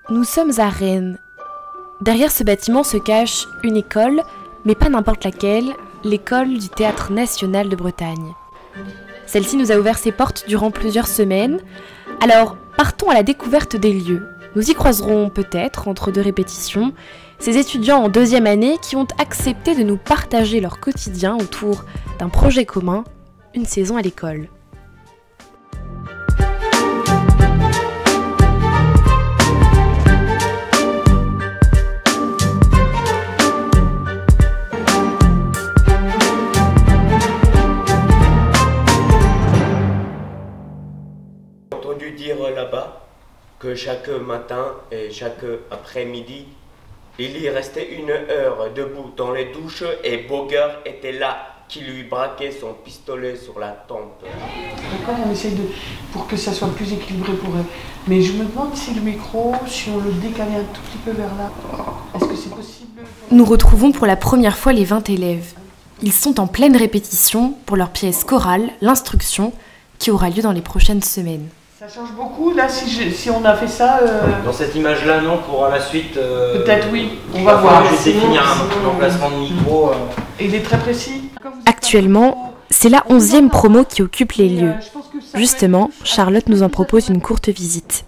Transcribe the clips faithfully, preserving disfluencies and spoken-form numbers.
Nous sommes à Rennes. Derrière ce bâtiment se cache une école, mais pas n'importe laquelle, l'école du Théâtre National de Bretagne. Celle-ci nous a ouvert ses portes durant plusieurs semaines. Alors, partons à la découverte des lieux. Nous y croiserons peut-être, entre deux répétitions, ces étudiants en deuxième année qui ont accepté de nous partager leur quotidien autour d'un projet commun, une saison à l'école. J'ai entendu dire là-bas que chaque matin et chaque après-midi, il y restait une heure debout dans les douches et Bogart était là, qui lui braquait son pistolet sur la tempe. D'accord, on essaye de, pour que ça soit plus équilibré pour eux. Mais je me demande si le micro, si on le décalait un tout petit peu vers là, est-ce que c'est possible? Nous retrouvons pour la première fois les vingt élèves. Ils sont en pleine répétition pour leur pièce chorale, l'instruction, qui aura lieu dans les prochaines semaines. Ça change beaucoup, là, si, je, si on a fait ça... Euh... Dans cette image-là, non, pour la suite... Euh... Peut-être, oui, on va voir. Je vais définir un emplacement de micro. Euh... Et il est très précis. Actuellement, c'est la onzième promo qui occupe les lieux. Justement, Charlotte nous en propose une courte visite.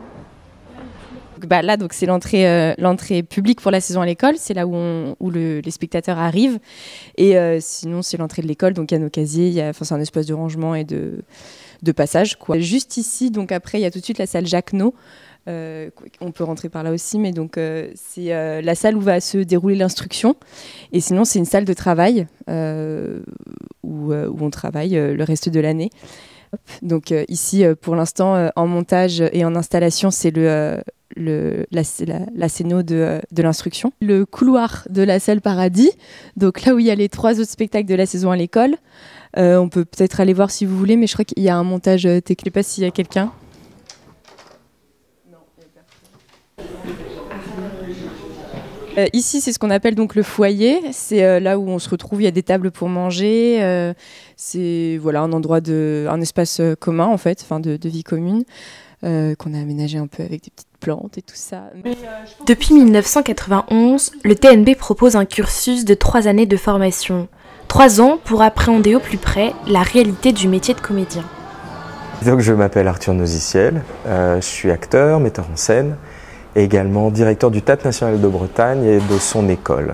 Bah là, donc c'est l'entrée, euh, l'entrée publique pour la saison à l'école. C'est là où, on, où le, les spectateurs arrivent. Et euh, sinon, c'est l'entrée de l'école. Donc il y a nos casiers. Il y a, enfin, c'est un espace de rangement et de... de passage, quoi. Juste ici, donc après, il y a tout de suite la salle Jacquenot. Euh, on peut rentrer par là aussi, mais donc euh, c'est euh, la salle où va se dérouler l'instruction. Et sinon, c'est une salle de travail euh, où, euh, où on travaille euh, le reste de l'année. Donc euh, ici, euh, pour l'instant, euh, en montage et en installation, c'est le, euh, le, la, la, la scéno de, euh, de l'instruction. Le couloir de la salle Paradis, donc là où il y a les trois autres spectacles de la saison à l'école. Euh, on peut peut-être aller voir si vous voulez, mais je crois qu'il y a un montage technique. Je ne sais pas s'il y a quelqu'un. Non, il n'y a personne. Euh, ici, c'est ce qu'on appelle donc le foyer. C'est euh, là où on se retrouve. Il y a des tables pour manger. Euh, c'est voilà un endroit de, un espace commun en fait, enfin de, de vie commune euh, qu'on a aménagé un peu avec des petites plantes et tout ça. Depuis mille neuf cent quatre-vingt-onze, le T N B propose un cursus de trois années de formation. Trois ans pour appréhender au plus près la réalité du métier de comédien. Donc, je m'appelle Arthur Noziciel, euh, je suis acteur, metteur en scène et également directeur du Théâtre National de Bretagne et de son école.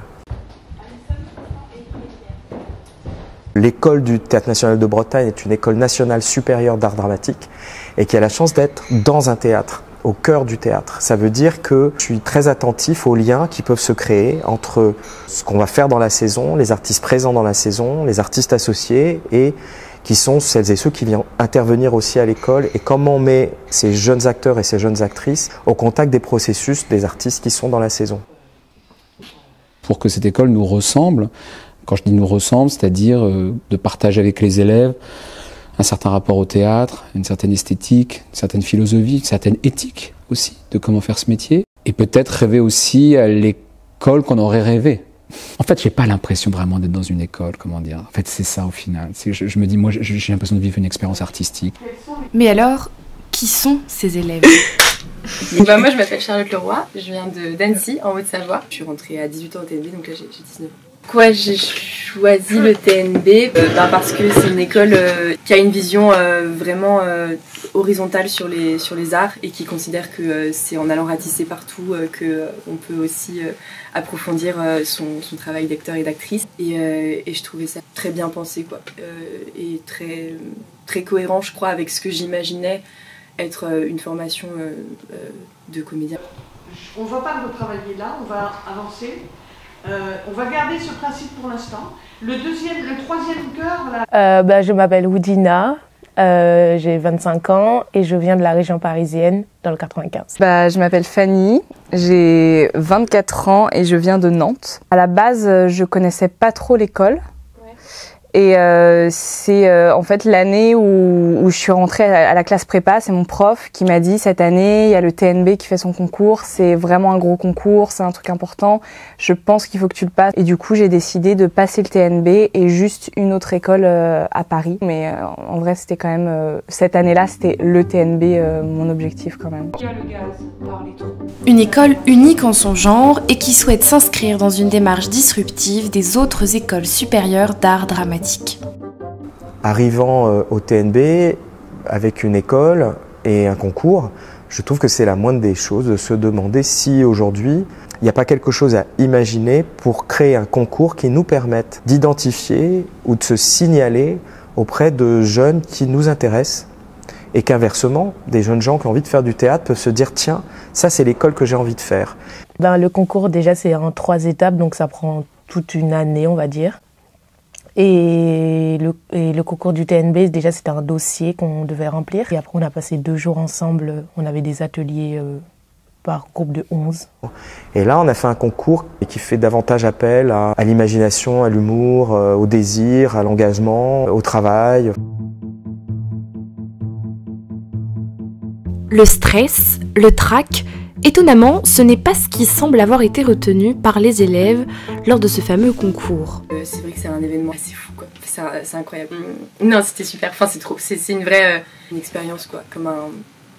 L'école du Théâtre National de Bretagne est une école nationale supérieure d'art dramatique et qui a la chance d'être dans un théâtre, au cœur du théâtre. Ça veut dire que je suis très attentif aux liens qui peuvent se créer entre ce qu'on va faire dans la saison, les artistes présents dans la saison, les artistes associés et qui sont celles et ceux qui viennent intervenir aussi à l'école et comment on met ces jeunes acteurs et ces jeunes actrices au contact des processus des artistes qui sont dans la saison. Pour que cette école nous ressemble, quand je dis nous ressemble, c'est-à-dire euh, de partager avec les élèves un certain rapport au théâtre, une certaine esthétique, une certaine philosophie, une certaine éthique aussi de comment faire ce métier. Et peut-être rêver aussi à l'école qu'on aurait rêvé. En fait, j'ai pas l'impression vraiment d'être dans une école, comment dire. En fait, c'est ça au final. C'est, je, je me dis, moi, j'ai l'impression de vivre une expérience artistique. Mais alors, qui sont ces élèves? Bah moi, je m'appelle Charlotte Leroy, je viens de d'Annecy, en Haute-Savoie. Je suis rentrée à dix-huit ans au T N B, donc là, j'ai dix-neuf ans. Pourquoi j'ai choisi le T N B euh, bah parce que c'est une école euh, qui a une vision euh, vraiment euh, horizontale sur les, sur les arts et qui considère que euh, c'est en allant ratisser partout euh, qu'on euh, peut aussi euh, approfondir euh, son, son travail d'acteur et d'actrice. Et, euh, et je trouvais ça très bien pensé, quoi, euh, et très, très cohérent, je crois, avec ce que j'imaginais être euh, une formation euh, euh, de comédien. On ne va pas retravailler là, on va avancer. Euh, on va garder ce principe pour l'instant. Le deuxième, le troisième cœur, là... Euh, bah, je m'appelle Woudina, euh, j'ai vingt-cinq ans et je viens de la région parisienne, dans le quatre-vingt-quinze. Bah, je m'appelle Fanny, j'ai vingt-quatre ans et je viens de Nantes. À la base, je connaissais pas trop l'école. Ouais. Et euh, c'est euh, en fait l'année où, où je suis rentrée à la classe prépa, c'est mon prof qui m'a dit cette année, il y a le T N B qui fait son concours, c'est vraiment un gros concours, c'est un truc important, je pense qu'il faut que tu le passes. Et du coup, j'ai décidé de passer le T N B et juste une autre école euh, à Paris. Mais euh, en vrai, c'était quand même, euh, cette année-là, c'était le T N B, euh, mon objectif quand même. Une école unique en son genre et qui souhaite s'inscrire dans une démarche disruptive des autres écoles supérieures d'art dramatique. Arrivant euh, au T N B avec une école et un concours, je trouve que c'est la moindre des choses de se demander si aujourd'hui il n'y a pas quelque chose à imaginer pour créer un concours qui nous permette d'identifier ou de se signaler auprès de jeunes qui nous intéressent. Et qu'inversement, des jeunes gens qui ont envie de faire du théâtre peuvent se dire « Tiens, ça c'est l'école que j'ai envie de faire ». Ben, le concours, déjà, c'est en trois étapes, donc ça prend toute une année, on va dire. Et le, et le concours du T N B, déjà, c'était un dossier qu'on devait remplir. Et après, on a passé deux jours ensemble. On avait des ateliers euh, par groupe de onze. Et là, on a fait un concours qui fait davantage appel à, à l'imagination, à l'humour, euh, au désir, à l'engagement, au travail. Le stress, le trac, étonnamment, ce n'est pas ce qui semble avoir été retenu par les élèves lors de ce fameux concours. Euh, c'est vrai que c'est un événement assez fou, quoi. C'est, un, c'est incroyable. Non, c'était super. Enfin, c'est trop. C'est, c'est une vraie euh, une expérience, quoi. Comme un,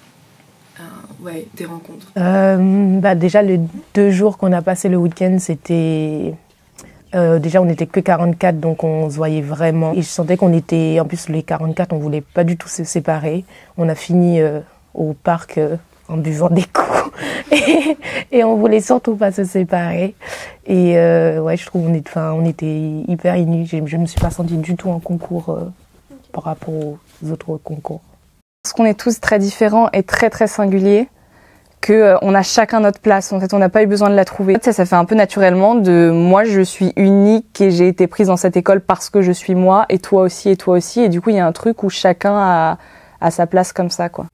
un ouais, des rencontres. Euh, bah déjà, les deux jours qu'on a passé le week-end, c'était euh, déjà on n'était que quarante-quatre, donc on se voyait vraiment. Et je sentais qu'on était, en plus les quarante-quatre, on voulait pas du tout se séparer. On a fini euh, au parc euh, en buvant des coups et, et on voulait surtout pas se séparer. Et euh, ouais, je trouve on est, enfin, on était hyper unis. Je, je me suis pas sentie du tout en concours euh, par rapport aux autres concours. Parce qu'on est tous très différents et très très singuliers, que euh, on a chacun notre place. En fait, on n'a pas eu besoin de la trouver. Ça, ça fait un peu naturellement de moi, je suis unique et j'ai été prise dans cette école parce que je suis moi, et toi aussi, et toi aussi. Et du coup, il y a un truc où chacun a, a sa place comme ça, quoi.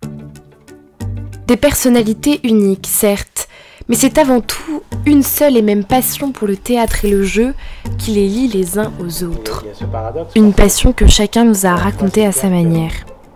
Des personnalités uniques, certes, mais c'est avant tout une seule et même passion pour le théâtre et le jeu qui les lie les uns aux autres. Une passion que chacun nous a racontée à sa manière.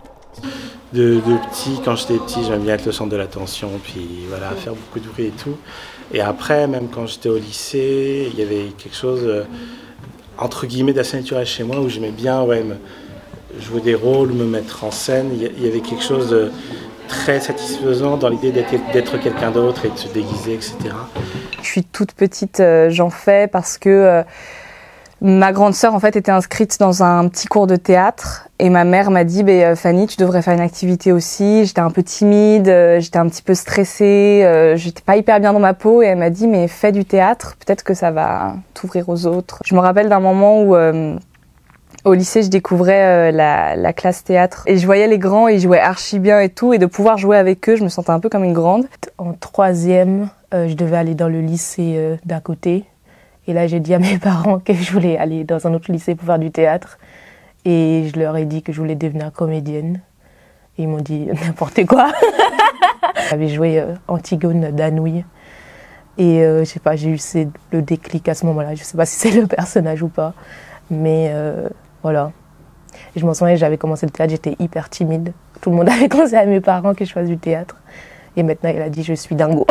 De, de petit, quand j'étais petit, j'aimais bien être le centre de l'attention, puis voilà, faire beaucoup de bruit et tout. Et après, même quand j'étais au lycée, il y avait quelque chose, euh, entre guillemets, d'assez naturel chez moi, où j'aimais bien ouais, me, jouer des rôles, me mettre en scène. Il y avait quelque chose de très satisfaisant dans l'idée d'être, d'être quelqu'un d'autre et de se déguiser, et cetera. Je suis toute petite, euh, j'en fais parce que euh, ma grande sœur en fait était inscrite dans un petit cours de théâtre et ma mère m'a dit bah, Fanny, tu devrais faire une activité aussi. J'étais un peu timide, euh, j'étais un petit peu stressée, euh, j'étais pas hyper bien dans ma peau et elle m'a dit mais fais du théâtre, peut-être que ça va t'ouvrir aux autres. Je me rappelle d'un moment où euh, au lycée, je découvrais euh, la, la classe théâtre et je voyais les grands, ils jouaient archi bien et tout, et de pouvoir jouer avec eux, je me sentais un peu comme une grande. En troisième, euh, je devais aller dans le lycée euh, d'à côté. Et là, j'ai dit à mes parents que je voulais aller dans un autre lycée pour faire du théâtre. Et je leur ai dit que je voulais devenir comédienne. Et ils m'ont dit n'importe quoi. J'avais joué euh, Antigone d'Anouilh. Et euh, je sais pas, j'ai eu le déclic à ce moment-là. Je sais pas si c'est le personnage ou pas. Mais euh, voilà. Et je m'en souviens, j'avais commencé le théâtre, j'étais hyper timide. Tout le monde avait conseillé à mes parents que je fasse du théâtre. Et maintenant, il a dit je suis dingo.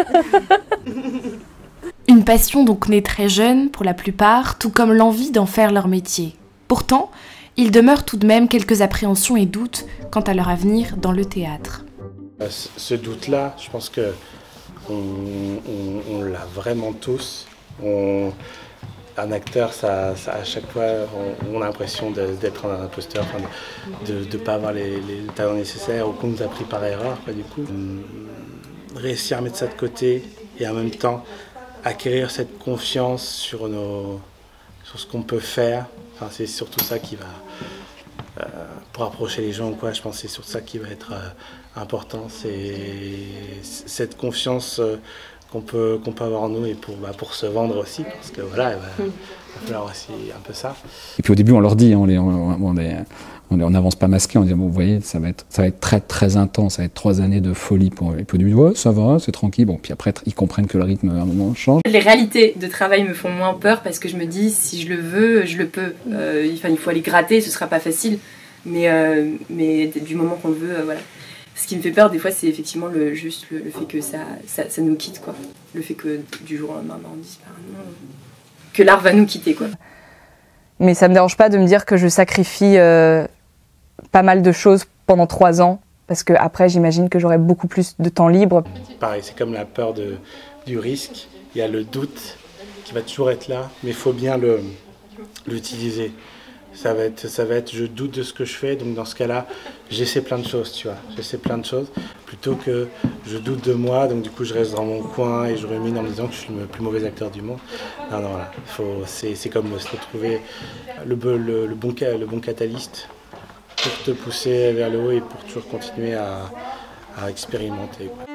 Une passion donc née très jeune pour la plupart, tout comme l'envie d'en faire leur métier. Pourtant, il demeure tout de même quelques appréhensions et doutes quant à leur avenir dans le théâtre. Ce doute-là, je pense que on, on, on l'a vraiment tous. On, un acteur, ça, ça, à chaque fois, on, on a l'impression de, d'être un imposteur, enfin, de ne pas avoir les, les talents nécessaires ou qu'on nous a pris par erreur. Quoi, du coup, réussir à mettre ça de côté et en même temps acquérir cette confiance sur, nos, sur ce qu'on peut faire, enfin, c'est surtout ça qui va, euh, pour approcher les gens, quoi, je pense que c'est surtout ça qui va être euh, important, c'est cette confiance euh, qu'on peut, qu'on peut avoir en nous et pour, bah, pour se vendre aussi, parce que voilà, bah, il va falloir aussi un peu ça. Et puis au début, on leur dit, on les, on, on les, on n'avance pas masqué, on dit, bon, vous voyez, ça va être, ça va être très très intense, ça va être trois années de folie pour eux. Et puis au début, ouais, ça va, c'est tranquille. Bon, puis après, ils comprennent que le rythme à un moment change. Les réalités de travail me font moins peur parce que je me dis, si je le veux, je le peux. Euh, enfin, il faut aller gratter, ce sera pas facile, mais, euh, mais du moment qu'on le veut, euh, voilà. Ce qui me fait peur des fois, c'est effectivement le, juste le, le fait que ça, ça, ça nous quitte, quoi. Le fait que du jour au lendemain, on disparaît, que l'art va nous quitter, quoi. Mais ça me dérange pas de me dire que je sacrifie euh, pas mal de choses pendant trois ans, parce que après, j'imagine que j'aurai beaucoup plus de temps libre. Pareil, c'est comme la peur de, du risque. Il y a le doute qui va toujours être là, mais il faut bien le, l'utiliser. Ça va être, ça va être, je doute de ce que je fais, donc dans ce cas-là, j'essaie plein de choses, tu vois. J'essaie plein de choses, plutôt que je doute de moi, donc du coup je reste dans mon coin et je rumine en me disant que je suis le plus mauvais acteur du monde. Non, non, voilà. Faut, c'est, c'est comme se retrouver le, le, le, bon, le bon catalyste pour te pousser vers le haut et pour toujours continuer à, à expérimenter, quoi.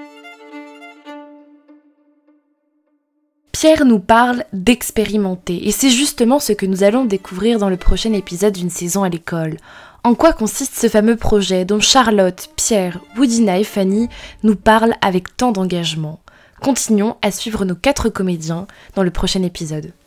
Pierre nous parle d'expérimenter, et c'est justement ce que nous allons découvrir dans le prochain épisode d'une saison à l'école. En quoi consiste ce fameux projet dont Charlotte, Pierre, Woodina et Fanny nous parlent avec tant d'engagement. Continuons à suivre nos quatre comédiens dans le prochain épisode.